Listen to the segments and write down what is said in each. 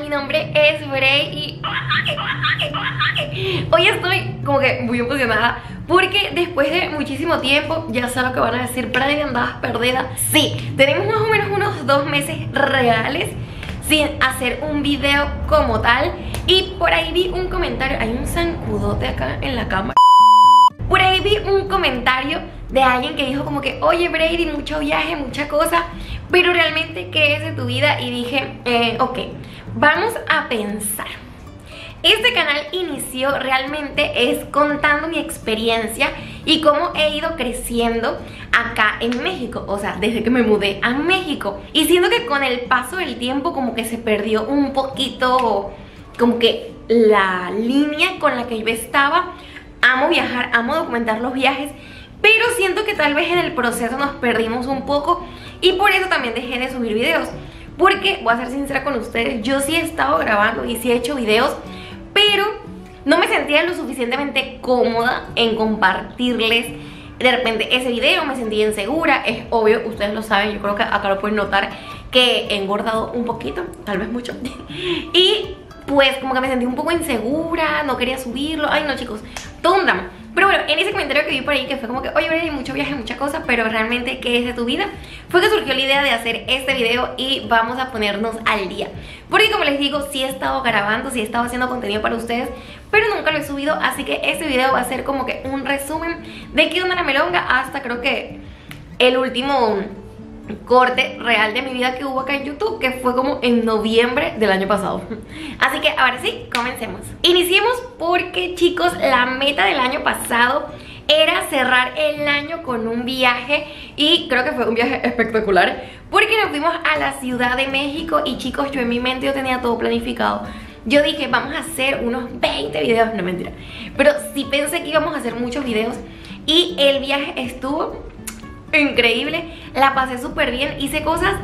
Mi nombre es Bray y hoy estoy como que muy emocionada porque después de muchísimo tiempo, ya sé lo que van a decir, Bray, andabas perdida. Sí, tenemos más o menos unos 2 meses reales sin hacer un video como tal. Y por ahí vi un comentario, hay un zancudote acá en la cámara. Por ahí vi un comentario de alguien que dijo como que, oye Brady, mucho viaje, mucha cosa, pero realmente ¿qué es de tu vida? Y dije, ok, vamos a pensar. Este canal inició realmente es contando mi experiencia y cómo he ido creciendo acá en México, o sea, desde que me mudé a México. Y siento que con el paso del tiempo como que se perdió un poquito como que la línea con la que yo estaba. Amo viajar, amo documentar los viajes, pero siento que tal vez en el proceso nos perdimos un poco y por eso también dejé de subir videos. Porque, voy a ser sincera con ustedes, yo sí he estado grabando y sí he hecho videos, pero no me sentía lo suficientemente cómoda en compartirles de repente ese video. Me sentía insegura, es obvio, ustedes lo saben, yo creo que acá lo pueden notar que he engordado un poquito, tal vez mucho. Y pues como que me sentí un poco insegura, no quería subirlo. Ay no chicos, todo un drama. Pero bueno, en ese comentario que vi por ahí que fue como que, oye Brady, mucho viaje, mucha cosa, pero realmente ¿qué es de tu vida? Fue que surgió la idea de hacer este video y vamos a ponernos al día. Porque como les digo, sí he estado grabando, sí he estado haciendo contenido para ustedes, pero nunca lo he subido, así que este video va a ser como que un resumen de qué onda la melonga hasta creo que el último corte real de mi vida que hubo acá en YouTube, que fue como en noviembre del año pasado. Así que ahora sí, comencemos. Iniciemos porque chicos, la meta del año pasado era cerrar el año con un viaje y creo que fue un viaje espectacular porque nos fuimos a la Ciudad de México y chicos, yo en mi mente yo tenía todo planificado. Yo dije, vamos a hacer unos 20 videos, no mentira, pero sí pensé que íbamos a hacer muchos videos y el viaje estuvo increíble, la pasé súper bien, hice cosas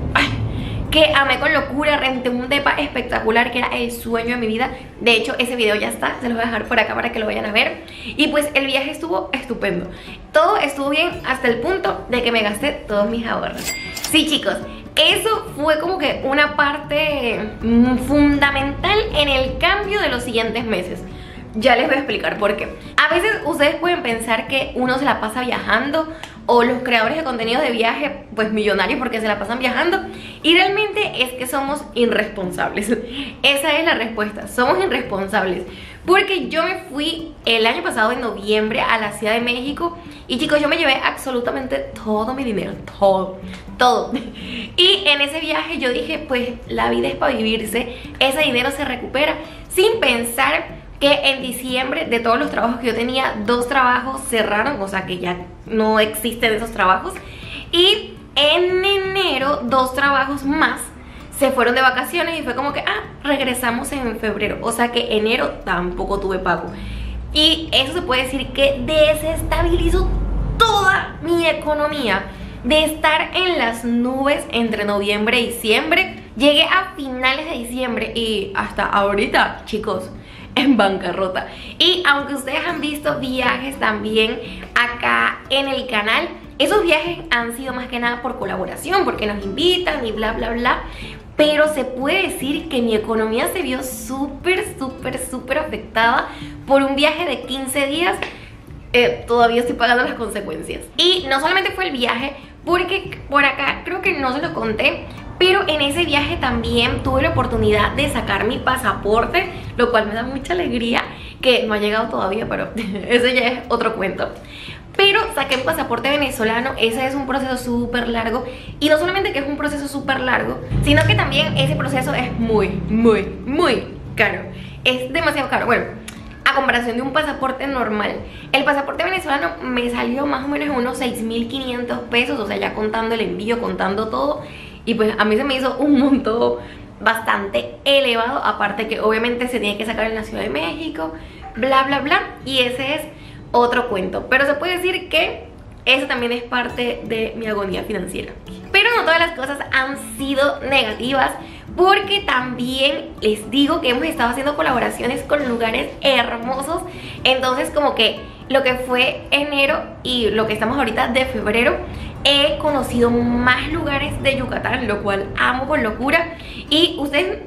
que amé con locura, renté un depa espectacular que era el sueño de mi vida. De hecho ese video ya está, se los voy a dejar por acá para que lo vayan a ver. Y pues el viaje estuvo estupendo, todo estuvo bien hasta el punto de que me gasté todos mis ahorros. Sí chicos, eso fue como que una parte fundamental en el cambio de los siguientes meses. Ya les voy a explicar por qué. A veces ustedes pueden pensar que uno se la pasa viajando, o los creadores de contenido de viaje, pues millonarios porque se la pasan viajando, y realmente es que somos irresponsables. Esa es la respuesta, somos irresponsables. Porque yo me fui el año pasado en noviembre a la Ciudad de México y chicos, yo me llevé absolutamente todo mi dinero, todo. Y en ese viaje yo dije, pues la vida es para vivirse, ese dinero se recupera, sin pensar que en diciembre de todos los trabajos que yo tenía, 2 trabajos cerraron, o sea que ya no existen esos trabajos. Y en enero 2 trabajos más se fueron de vacaciones y fue como que, regresamos en febrero. O sea que enero tampoco tuve pago. Y eso se puede decir que desestabilizó toda mi economía. De estar en las nubes entre noviembre y diciembre, llegué a finales de diciembre y hasta ahorita, chicos, en bancarrota. Y aunque ustedes han visto viajes también acá en el canal, esos viajes han sido más que nada por colaboración, porque nos invitan y bla bla bla. Pero se puede decir que mi economía se vio súper afectada por un viaje de 15 días. Todavía estoy pagando las consecuencias. Y no solamente fue el viaje, porque por acá creo que no se lo conté, pero en ese viaje también tuve la oportunidad de sacar mi pasaporte, lo cual me da mucha alegría, que no ha llegado todavía, pero ese ya es otro cuento. Pero saqué mi pasaporte venezolano, ese es un proceso súper largo. Y no solamente que es un proceso súper largo, sino que también ese proceso es muy caro. Es demasiado caro. Bueno, a comparación de un pasaporte normal, el pasaporte venezolano me salió más o menos en unos 6.500 pesos, o sea, ya contando el envío, contando todo. Y pues a mí se me hizo un monto bastante elevado, aparte que obviamente se tiene que sacar en la Ciudad de México, bla bla bla, y ese es otro cuento. Pero se puede decir que eso también es parte de mi agonía financiera. Pero no todas las cosas han sido negativas, porque también les digo que hemos estado haciendo colaboraciones con lugares hermosos. Entonces como que lo que fue enero y lo que estamos ahorita de febrero, he conocido más lugares de Yucatán, lo cual amo con locura. Y ustedes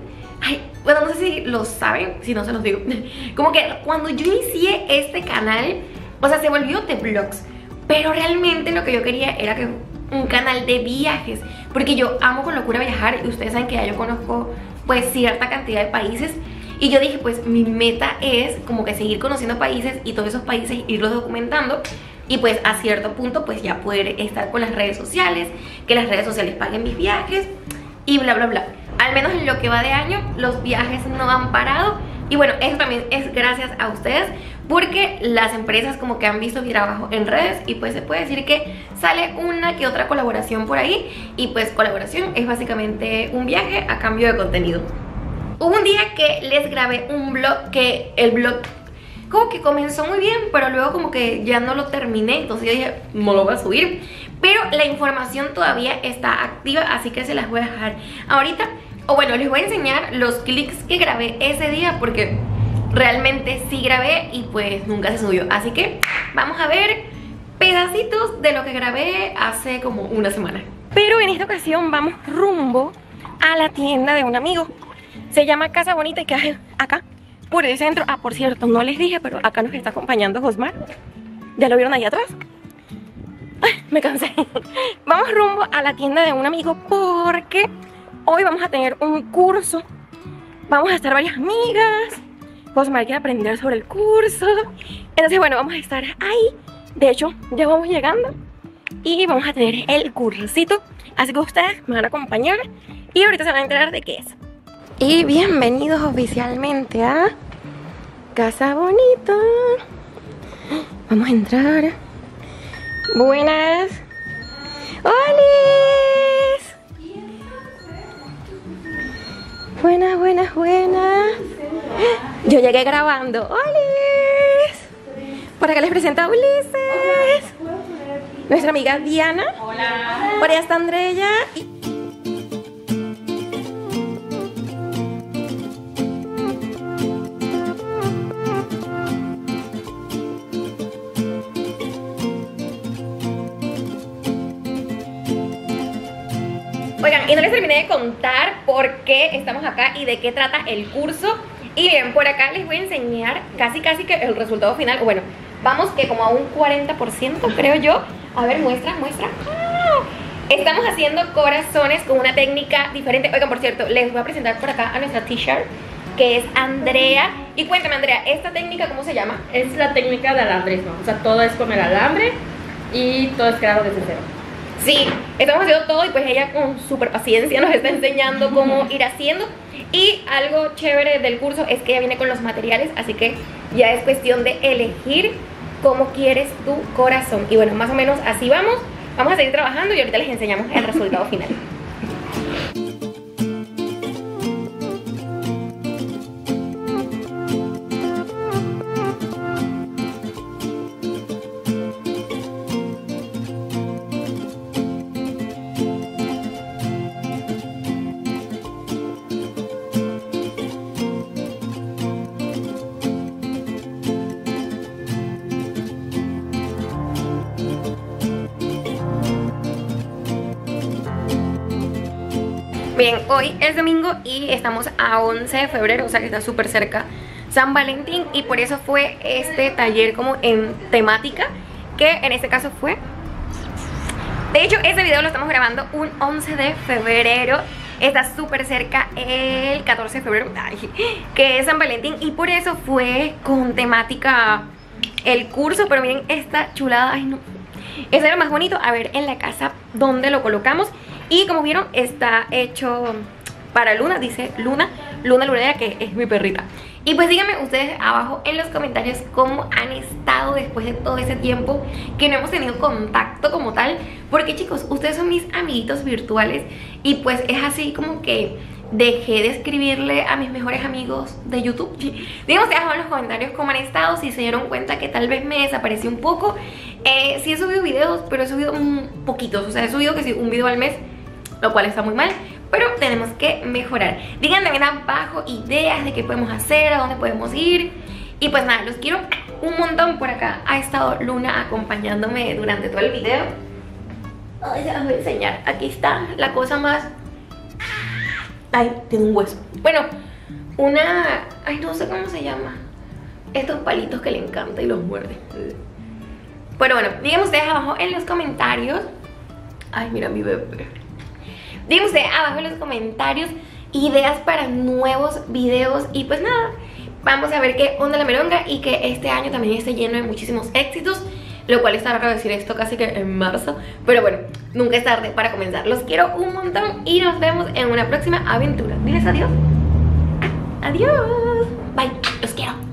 Ay, bueno, no sé si lo saben, si no se los digo. Como que cuando yo inicié este canal, o sea, se volvió de vlogs, pero realmente lo que yo quería era que un canal de viajes, porque yo amo con locura viajar y ustedes saben que ya yo conozco pues cierta cantidad de países. Y yo dije, pues mi meta es como que seguir conociendo países y todos esos países irlos documentando. Y pues a cierto punto pues ya poder estar con las redes sociales, que las redes sociales paguen mis viajes y bla bla bla. Al menos en lo que va de año los viajes no han parado. Y bueno, eso también es gracias a ustedes, porque las empresas como que han visto mi trabajo en redes y pues se puede decir que sale una que otra colaboración por ahí. Y pues colaboración es básicamente un viaje a cambio de contenido. Hubo un día que les grabé un vlog, que el vlog como que comenzó muy bien, pero luego como que ya no lo terminé, entonces yo dije, no lo voy a subir. Pero la información todavía está activa, así que se las voy a dejar ahorita. O bueno, les voy a enseñar los clics que grabé ese día, porque realmente sí grabé y pues nunca se subió. Así que vamos a ver pedacitos de lo que grabé hace como una semana. Pero en esta ocasión vamos rumbo a la tienda de un amigo. Se llama Casa Bonita y queda acá por el centro. Ah, por cierto, no les dije, pero acá nos está acompañando Josmar. ¿Ya lo vieron ahí atrás? Ay, me cansé. Vamos rumbo a la tienda de un amigo porque hoy vamos a tener un curso. Vamos a estar varias amigas. Josmar quiere aprender sobre el curso. Entonces, bueno, vamos a estar ahí. De hecho, ya vamos llegando y vamos a tener el cursito. Así que ustedes me van a acompañar y ahorita se van a enterar de qué es. Y bienvenidos oficialmente a Casa Bonita. Vamos a entrar. Buenas. ¡Holis! Buenas, buenas, buenas. Yo llegué grabando. ¡Holis! Por acá les presento a Ulises. Nuestra amiga Diana. Hola. Por allá está Andrea. Oigan, y no les terminé de contar por qué estamos acá y de qué trata el curso. Y bien, por acá les voy a enseñar casi que el resultado final. Bueno, vamos que como a un 40% creo yo. A ver, muestra. ¡Ah! Estamos haciendo corazones con una técnica diferente. Oigan, por cierto, les voy a presentar por acá a nuestra teacher, que es Andrea. Y cuéntame, Andrea, ¿esta técnica cómo se llama? Es la técnica de alambrismo. O sea, todo es con el alambre y todo es creado desde cero. Sí, estamos haciendo todo y pues ella con súper paciencia nos está enseñando cómo ir haciendo. Y algo chévere del curso es que ella viene con los materiales, así que ya es cuestión de elegir cómo quieres tu corazón. Y bueno, más o menos así vamos. Vamos a seguir trabajando y ahorita les enseñamos el resultado final. Bien, hoy es domingo y estamos a 11 de febrero, o sea que está súper cerca San Valentín. Y por eso fue este taller como en temática, que en este caso fue... De hecho, este video lo estamos grabando un 11 de febrero. Está súper cerca el 14 de febrero, que es San Valentín. Y por eso fue con temática el curso. Pero miren esta chulada, ay no, ese era lo más bonito. A ver en la casa dónde lo colocamos. Y como vieron, está hecho para Luna, dice Luna Lunera, que es mi perrita. Y pues díganme ustedes abajo en los comentarios cómo han estado después de todo ese tiempo que no hemos tenido contacto como tal. Porque chicos, ustedes son mis amiguitos virtuales y pues es así como que dejé de escribirle a mis mejores amigos de YouTube. Díganme ustedes abajo en los comentarios cómo han estado, si se dieron cuenta que tal vez me desaparecí un poco. Sí he subido videos, pero he subido poquitos, o sea, he subido que sí, un video al mes, lo cual está muy mal, pero tenemos que mejorar. Díganme también abajo ideas de qué podemos hacer, a dónde podemos ir. Y pues nada, los quiero un montón. Por acá ha estado Luna acompañándome durante todo el video. Ay, se las voy a enseñar. Aquí está la cosa más... Ay, tiene un hueso. Bueno, una... Ay, no sé cómo se llama. Estos palitos que le encanta y los muerde. Pero bueno, díganme ustedes abajo en los comentarios. Ay, mira mi bebé. Díganme ustedes abajo en los comentarios ideas para nuevos videos. Y pues nada, vamos a ver qué onda la meronga. Y que este año también esté lleno de muchísimos éxitos. Lo cual está raro decir esto casi que en marzo. Pero bueno, nunca es tarde para comenzar. Los quiero un montón y nos vemos en una próxima aventura. Diles adiós. Adiós. Bye, los quiero.